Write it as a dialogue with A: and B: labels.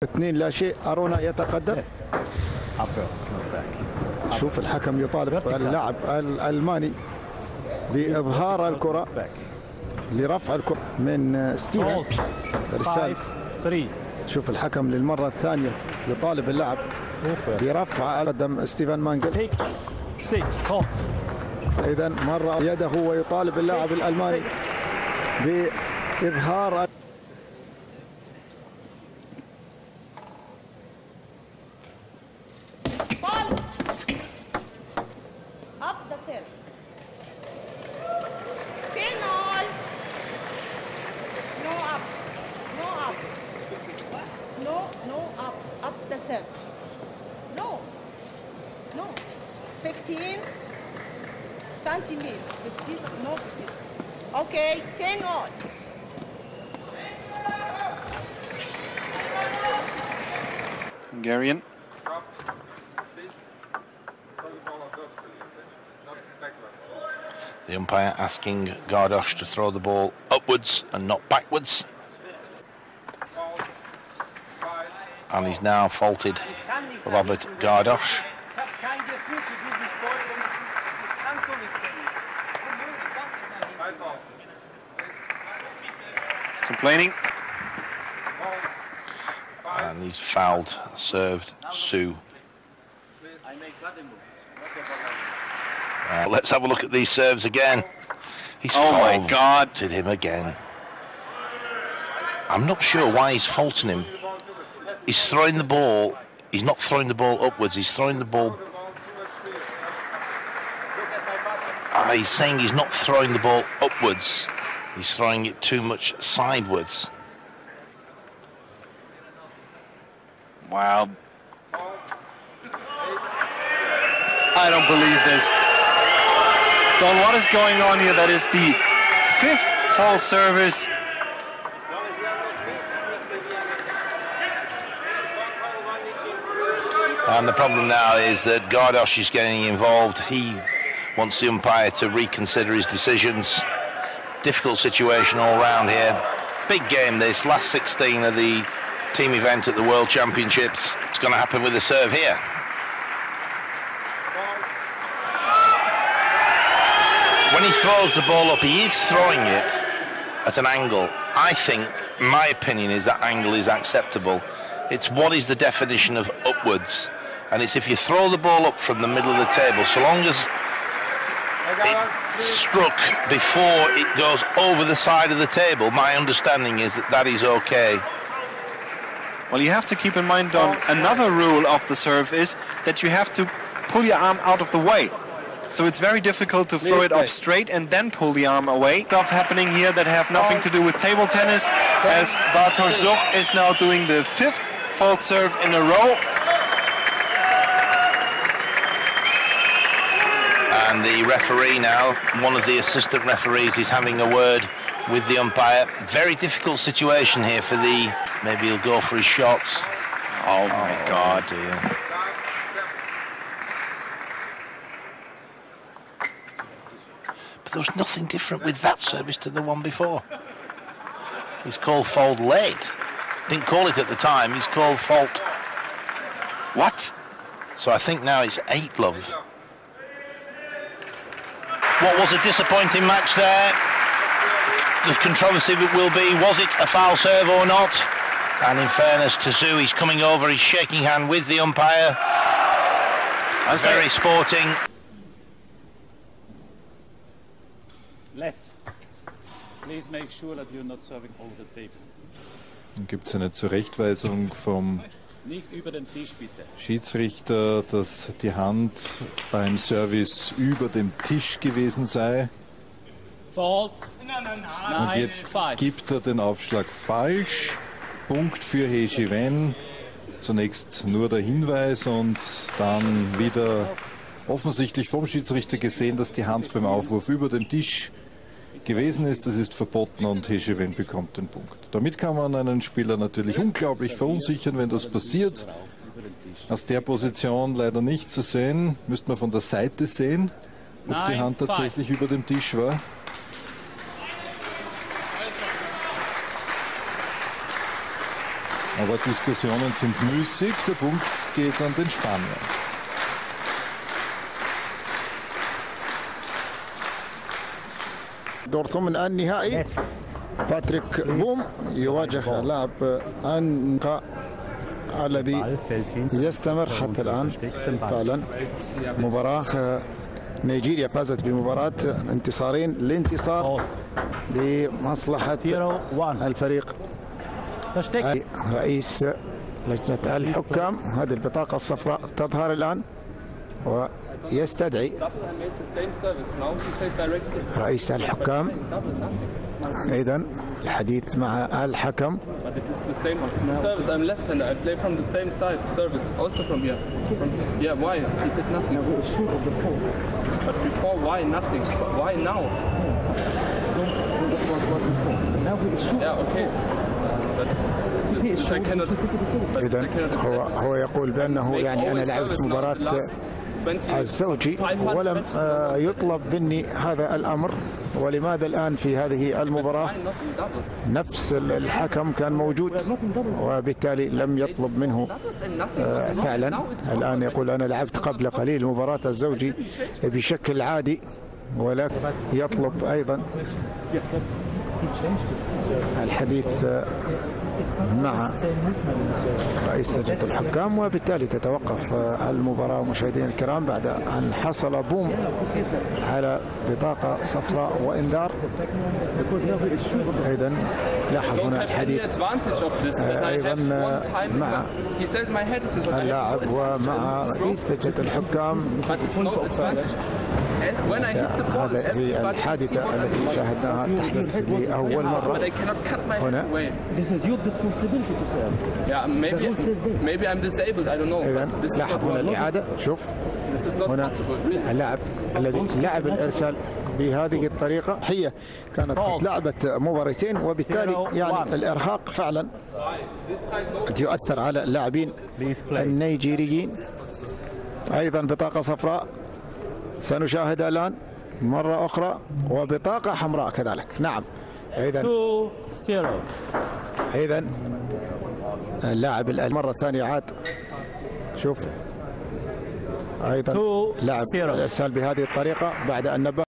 A: 2 لا شيء. أرونا يتقدم. شوف الحكم يطالب اللاعب الألماني بإظهار الكرة لرفع الكرة من ستيفن. إرسال. شوف الحكم للمرة الثانية يطالب اللاعب برفع قدم ستيفن مانجل. إذا مرة يده ويطالب اللاعب الألماني بإظهار
B: No, 15 centimeters. 15, no 15. Okay, 10 on.
C: Hungarian.
D: The umpire asking Gardosh to throw the ball upwards and not backwards. And he's now faulted Robert Gardosh.
C: He's complaining.
D: And he's fouled, served Sue. Let's have a look at these serves again. He's faulted him again. I'm not sure why he's faulting him. He's throwing the ball. He's not throwing the ball upwards. He's throwing the ball. He's saying he's not throwing the ball upwards. He's throwing it too much sideways.
C: Wow. I don't believe this. Don, what is going on here? That is the 5th false service.
D: And the problem now is that Gardosh is getting involved. He wants the umpire to reconsider his decisions. Difficult situation all round here. Big game this, last 16 of the team event at the World Championships. It's going to happen with a serve here. When he throws the ball up, he is throwing it at an angle. I think, my opinion is that angle is acceptable. It's what is the definition of upwards. And it's if you throw the ball up from the middle of the table, so long as it struck before it goes over the side of the table, my understanding is that that is okay.
C: Well, you have to keep in mind, Don, another rule of the serve is that you have to pull your arm out of the way. So it's very difficult to throw it up straight and then pull the arm away. Stuff happening here that have nothing to do with table tennis, as Bartosz Zuch is now doing the 5th fault serve in a row.
D: And the referee now, one of the assistant referees, is having a word with the umpire. Very difficult situation here for the... Maybe he'll go for his shots.
C: Oh my God,
D: dear. But there was nothing different with that service to the one before. He's called fault late. Didn't call it at the time, he's called fault.
C: What?
D: So I think now it's 8 love. What was a disappointing match there. The controversy will be, was it a foul serve or not? And in fairness to Zhu, he's coming over, he's shaking hand with the umpire. Very sporting.
E: Please make sure that you're not serving over the table.
F: Dann gibt es eine Zurechtweisung vom
E: Nicht über den Tisch, bitte.
F: Schiedsrichter, dass die Hand beim Service über dem Tisch gewesen sei.
E: Fault.
F: Und jetzt gibt er den Aufschlag falsch. Punkt für Hejiwen. Zunächst nur der Hinweis und dann wieder offensichtlich vom Schiedsrichter gesehen, dass die Hand beim Aufwurf über dem Tisch gewesen ist. Das ist verboten und Hejiwen bekommt den Punkt. Damit kann man einen Spieler natürlich unglaublich verunsichern, wenn das passiert. Aus der Position leider nicht zu sehen. Müsste man von der Seite sehen, ob die Hand tatsächlich über dem Tisch war. Aber Diskussionen sind müßig. Der Punkt geht an den Spanier.
A: دور ثمن النهائي باتريك بوم يواجه لاعب أنقا الذي يستمر حتى الآن. فعلا مباراة نيجيريا فازت بمباراة انتصارين لانتصار لمصلحة الفريق. رئيس لجنة الحكام هذه البطاقة الصفراء تظهر الآن ويستدعي رئيس الحكام إذا الحديث مع الحكم. إذا هو يقول بأنه يعني أنا لعبت مباراة الزوجي ولم يطلب مني هذا الأمر، ولماذا الآن في هذه المباراة نفس الحكم كان موجود وبالتالي لم يطلب منه فعلا. الآن يقول أنا لعبت قبل قليل مباراة الزوجي بشكل عادي، ولكن يطلب أيضا الحديث مع رئيس لجنة الحكام، وبالتالي تتوقف المباراة مشاهدينا الكرام بعد أن حصل بوم على بطاقة صفراء وإنذار. إذا لاحظ هنا الحديث أيضا مع اللاعب ومع رئيس لجنة الحكام. هذا هي الحادثة التي شاهدناها تحدث لأول مرة هنا. إذا لاحظ هنا الإعادة. شوف هنا اللاعب الذي لعب الإرسال بهذه الطريقة هي كانت قد لعبت مباراتين، وبالتالي يعني الإرهاق فعلا قد يؤثر على اللاعبين النيجيريين. أيضا بطاقة صفراء سنشاهد الآن مرة أخرى، وبطاقة حمراء كذلك. نعم إذا اللاعب المرة الثانية عاد. شوف أيضا لاعب الإرسال بهذه الطريقة بعد أن